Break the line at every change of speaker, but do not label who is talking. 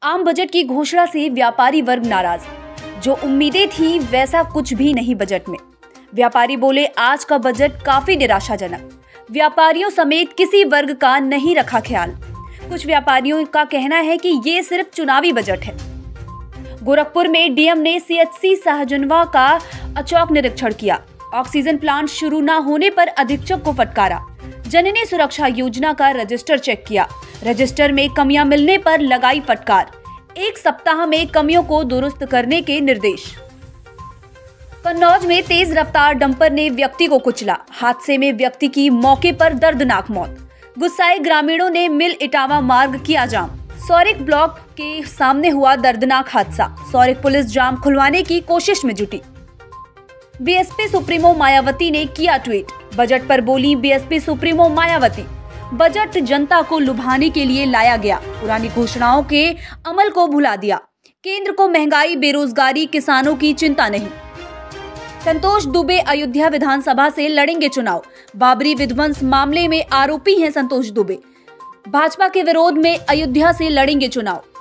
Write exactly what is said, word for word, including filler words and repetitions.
आम बजट की घोषणा से व्यापारी वर्ग नाराज। जो उम्मीदें थी वैसा कुछ भी नहीं बजट में। व्यापारी बोले आज का बजट काफी निराशाजनक। व्यापारियों समेत किसी वर्ग का नहीं रखा ख्याल। कुछ व्यापारियों का कहना है कि ये सिर्फ चुनावी बजट है। गोरखपुर में डीएम ने सीएचसी सहजनवा का अचौक निरीक्षण किया। ऑक्सीजन प्लांट शुरू न होने पर अधीक्षक को फटकारा। जननी सुरक्षा योजना का रजिस्टर चेक किया। रजिस्टर में कमियां मिलने पर लगाई फटकार। एक सप्ताह में कमियों को दुरुस्त करने के निर्देश। कन्नौज में तेज रफ्तार डंपर ने व्यक्ति को कुचला। हादसे में व्यक्ति की मौके पर दर्दनाक मौत। गुस्साए ग्रामीणों ने मिल इटावा मार्ग किया जाम। सौरिक ब्लॉक के सामने हुआ दर्दनाक हादसा। सौरिक पुलिस जाम खुलवाने की कोशिश में जुटी। बीएसपी सुप्रीमो मायावती ने किया ट्वीट। बजट पर बोली बीएसपी सुप्रीमो मायावती। बजट जनता को लुभाने के लिए लाया गया। पुरानी घोषणाओं के अमल को भुला दिया। केंद्र को महंगाई, बेरोजगारी, किसानों की चिंता नहीं। संतोष दुबे अयोध्या विधानसभा से लड़ेंगे चुनाव। बाबरी विध्वंस मामले में आरोपी हैं संतोष दुबे। भाजपा के विरोध में अयोध्या से लड़ेंगे चुनाव।